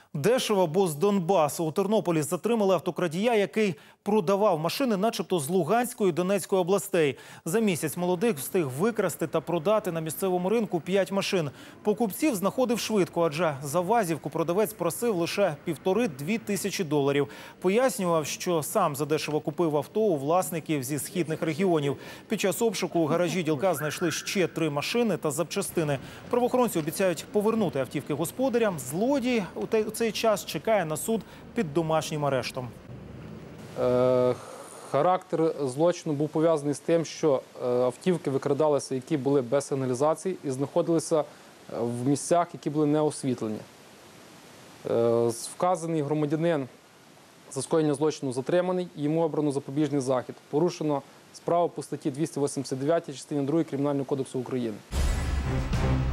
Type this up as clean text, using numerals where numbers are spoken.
Дешево, бо з Донбасу. У Тернополі затримали автокрадія, який продавав машини начебто з Луганської і Донецької областей. За місяць молодик встиг викрасти та продати на місцевому ринку 5 машин. Покупців знаходив швидко, адже за вазівку продавець просив лише 1,5–2 тисячі доларів. Пояснював, що сам задешево купив авто у власників зі східних регіонів. Під час обшуку у гаражі ділка знайшли ще 3 машини та запчастини. Правоохоронці обіцяють повернути автівки господарям. Злодій у цей час чекає на суд під домашнім арештом. Характер злочину був пов'язаний з тим, що автівки викрадалися, які були без сигналізації і знаходилися в місцях, які були не освітлені. Вказаний громадянин за скоєння злочину затриманий, йому обрано запобіжний захід. Порушено справу по статті 289 частині 2 Кримінального кодексу України.